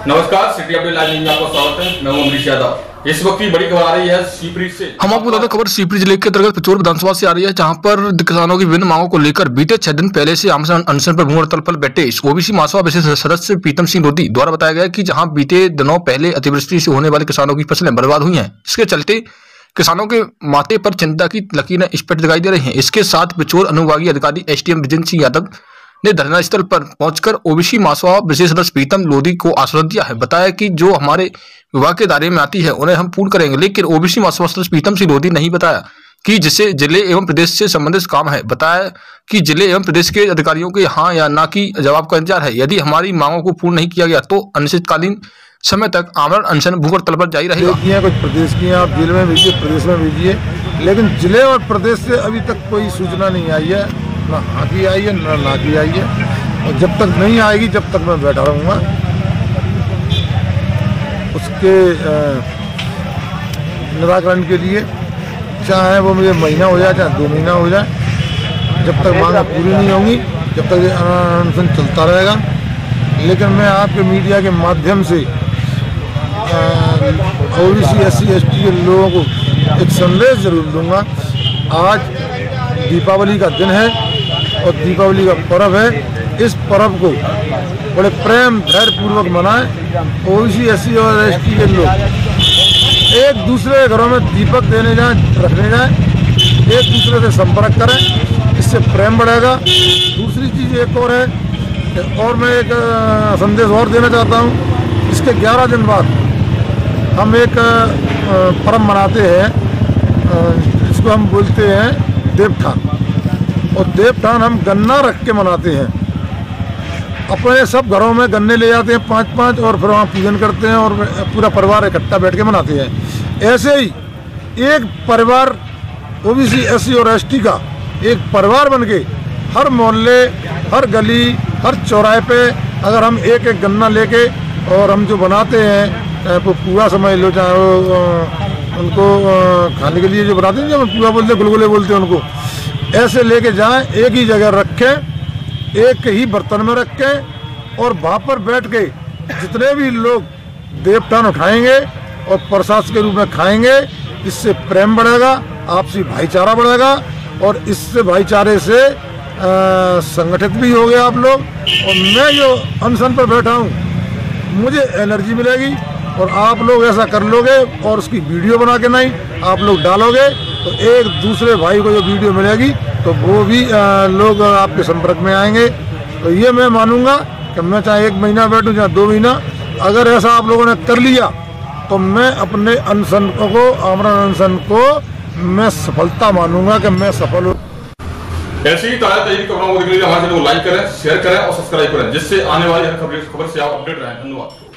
नमस्कार, city update live में आपका स्वागत है। मैं हूं अमरीश यादव। इस वक्त की बड़ी खबर आ रही है शिवपुरी से। हम आपको बता दें, खबर शिवपुरी जिले के अंतर्गत पिचौर विधानसभा से आ रही है, जहां पर किसानों की विभिन्न मांगों को लेकर बीते 6 दिन पहले से आमरण अनशन पर भूख हड़ताल पर बैठे ओबीसी महासभा विशेष सदस्य प्रीतम सिंह लोधी द्वारा बताया गया कि जहां बीते दिनों पहले अतिवृष्टि से होने वाले किसानों की फसलें बर्बाद हुई हैं, इसके चलते किसानों के माथे पर चिंता की लकीरें स्पष्ट दिखाई दे रही हैं। इसके साथ पिचौर अनुविभागीय अधिकारी एसडीएम विजेंद्र सिंह यादव ने धरना स्थल पर पहुंचकर ओबीसी महासभा विशेष सदस्य प्रीतम लोधी को आश्वासन दिया है। बताया कि जो हमारे विभाग के दायरे में आती है उन्हें हम पूर्ण करेंगे, लेकिन ओबीसी महासभा सदस्य प्रीतम सिंह लोधी नहीं बताया कि जिसे जिले एवं प्रदेश से संबंधित काम है। बताया कि जिले एवं प्रदेश के अधिकारियों के हाँ या ना की जवाब का इंतजार है। यदि हमारी मांगों को पूर्ण नहीं किया गया तो अनिश्चितकालीन समय तक आमरण अनशन भूख हड़ताल पर जारी रहेगा। कुछ प्रदेश की आप जिले में भेजिए, प्रदेश में भेजिए, लेकिन जिले और प्रदेश से अभी तक कोई सूचना नहीं आई है, ना हाँ की आई है ना की आई है। और जब तक नहीं आएगी जब तक मैं बैठा रहूँगा। उसके निराकरण के लिए चाहे वो मुझे महीना हो जाए चाहे 2 महीना हो जाए, जब तक मांग पूरी नहीं होंगी जब तक ये अनशन चलता रहेगा। लेकिन मैं आपके मीडिया के माध्यम से ओबीसी एससी एसटी के लोगों को एक संदेश जरूर दूंगा। आज दीपावली का दिन है और दीपावली का पर्व है। इस पर्व को बड़े प्रेम धैर्य पूर्वक मनाएं। ओबीसी एससी और एसटी के लोग एक दूसरे के घरों में दीपक देने जाएं, रखने जाएं, एक दूसरे से संपर्क करें, इससे प्रेम बढ़ेगा। दूसरी चीज़ एक और है, और मैं एक संदेश और देना चाहता हूँ। इसके 11 दिन बाद हम एक पर्व मनाते हैं, इसको हम बोलते हैं देवठान। और देवठान हम गन्ना रख के मनाते हैं। अपने सब घरों में गन्ने ले जाते हैं 5-5 और फिर वहाँ पूजन करते हैं और पूरा परिवार इकट्ठा बैठ के मनाते हैं। ऐसे ही एक परिवार ओबीसी एससी और एसटी का एक परिवार बन के हर मोहल्ले, हर गली, हर चौराहे पे अगर हम एक एक गन्ना लेके और हम जो बनाते हैं, वो पूरा समझ लो, चाहे वो उनको खाने के लिए जो बनाते हैं, जब पूरा बोलते हैं, गुलगुले बोलते हैं उनको, ऐसे लेके जाएं, एक ही जगह रखें, एक ही बर्तन में रखें और वहाँ पर बैठ के जितने भी लोग देवठान उठाएंगे और प्रसाद के रूप में खाएंगे, इससे प्रेम बढ़ेगा, आपसी भाईचारा बढ़ेगा और इससे भाईचारे से संगठित भी हो गए आप लोग। और मैं जो अनशन पर बैठा हूँ मुझे एनर्जी मिलेगी और आप लोग ऐसा कर लोगे और उसकी वीडियो बना के नहीं आप लोग डालोगे तो एक दूसरे भाई को जो वीडियो मिलेगी तो वो भी लोग आपके संपर्क में आएंगे। तो ये मैं मानूंगा कि मैं चाहे 1 महीना बैठूं चाहे 2 महीना, अगर ऐसा आप लोगों ने कर लिया तो मैं अपने अनशन को, आमरण अनशन को मैं सफलता मानूंगा कि मैं सफल हूँ। ऐसी ही ताज़ा खबरों को देखने के लिए हमारे चैनल को लाइक करें, शेयर करें और सब्सक्राइब करें, जिससे आने वाली हर खबर से आप अपडेट रहें। धन्यवाद।